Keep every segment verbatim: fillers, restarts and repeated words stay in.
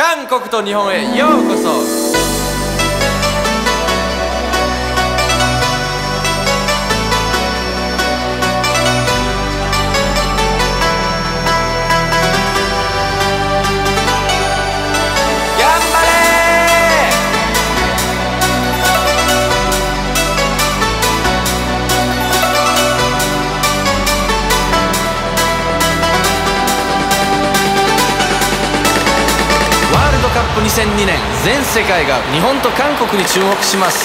韓国と日本へようこそ。カップにせんにねん、全世界が日本と韓国に注目します。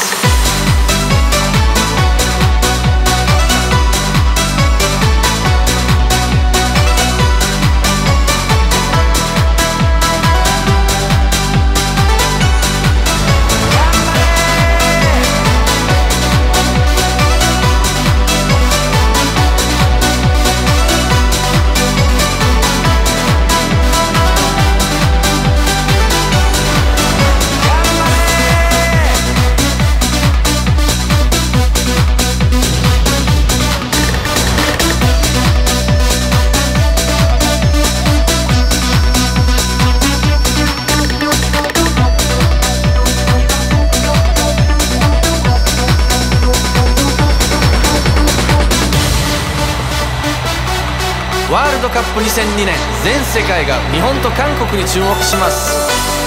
ワールドカップにせんにねん、全世界が日本と韓国に注目します。